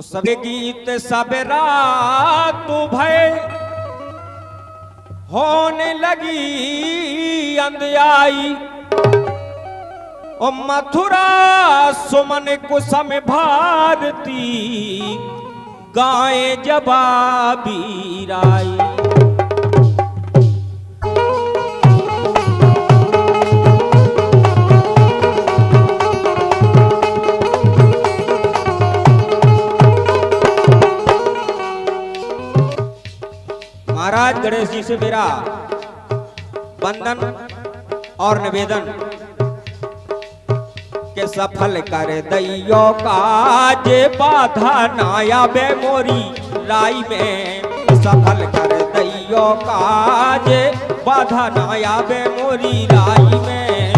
सब गीत सब रात भय होने लगी अंधियाई। ओ मथुरा सुमन कुसम भारती गाए जवाबी राई। महाराज गणेश जी से मेरा वंदन और निवेदन के सफल कर दैयो काज बाधा ना आवे मोरी राई में। सफल कर दैयो काज बाधा ना आवे मोरी राई में।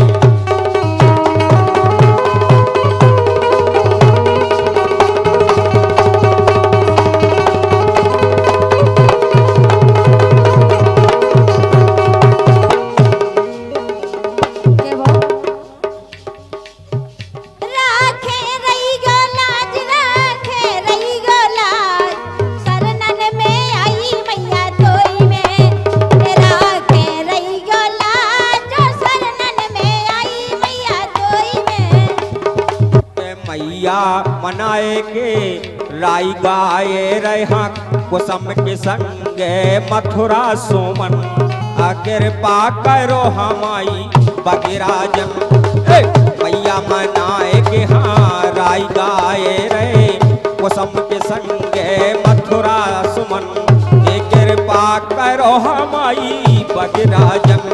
मनाए के राई गाए रहा कुसम के संगे मथुरा सुमन। कृपा करो हमारी बगिराजन मैया मनाए के हाँ राई गाए रहे कुसम के संगे मथुरा सुमन। कृपा करो हमारी बगिराजन।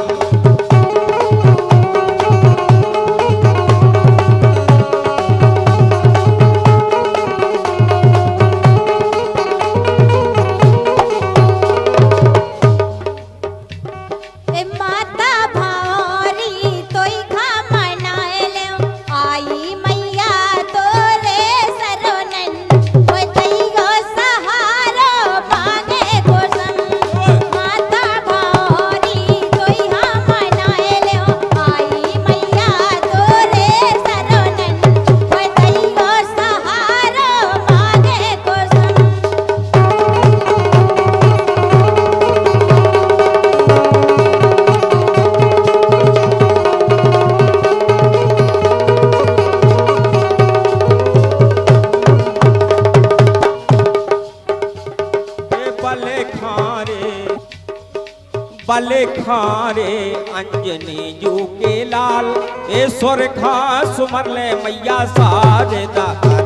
बले खारे अंजनी जू के लाल ए सुर खा सुमर ले मैया सारे दा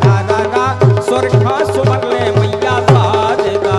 सुर खा सुमर ले मैया सारे दा।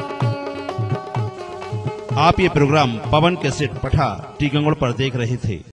आप ये प्रोग्राम पवन कैसेट पठा टीकमगढ़ पर देख रहे थे।